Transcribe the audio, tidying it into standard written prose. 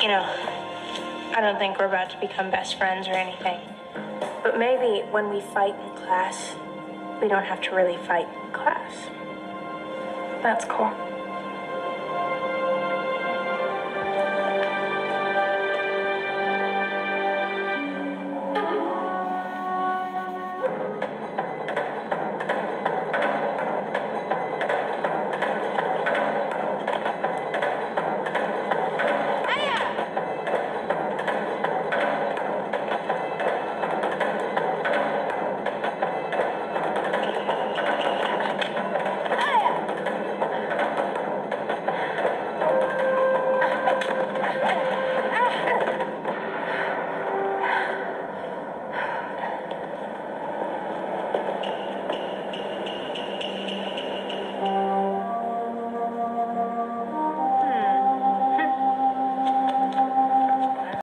You know, I don't think we're about to become best friends or anything. But maybe when we fight in class, we don't have to really fight in class. That's cool.